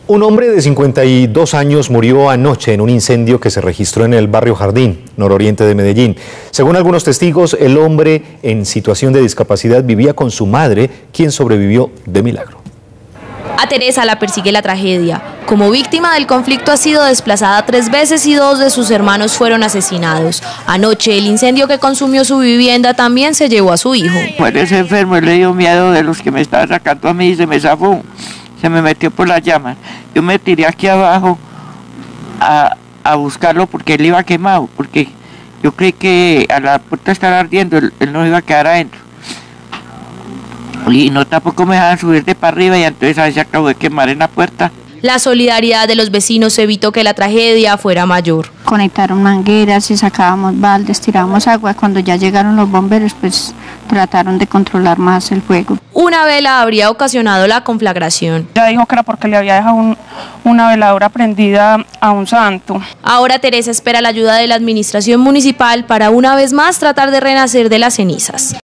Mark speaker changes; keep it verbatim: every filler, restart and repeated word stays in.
Speaker 1: Un hombre de cincuenta y dos años murió anoche en un incendio que se registró en el barrio Jardín, nororiente de Medellín. Según algunos testigos, el hombre en situación de discapacidad vivía con su madre, quien sobrevivió de milagro.
Speaker 2: A Teresa la persigue la tragedia. Como víctima del conflicto ha sido desplazada tres veces y dos de sus hermanos fueron asesinados. Anoche el incendio que consumió su vivienda también se llevó a su hijo.
Speaker 3: Parece enfermo, él le dio miedo de los que me estaban sacando a mí y se me zafó. Se me metió por las llamas. Yo me tiré aquí abajo a, a buscarlo porque él iba quemado, porque yo creí que a la puerta estar ardiendo, él, él no iba a quedar adentro. Y no tampoco me dejaban subir de para arriba y entonces ahí se acabó de quemar en la puerta.
Speaker 2: La solidaridad de los vecinos evitó que la tragedia fuera mayor.
Speaker 4: Conectaron mangueras y sacábamos baldes, tirábamos agua. Cuando ya llegaron los bomberos, pues trataron de controlar más el fuego.
Speaker 2: Una vela habría ocasionado la conflagración.
Speaker 5: Ya dijo que era porque le había dejado un, una veladora prendida a un santo.
Speaker 2: Ahora Teresa espera la ayuda de la administración municipal para una vez más tratar de renacer de las cenizas.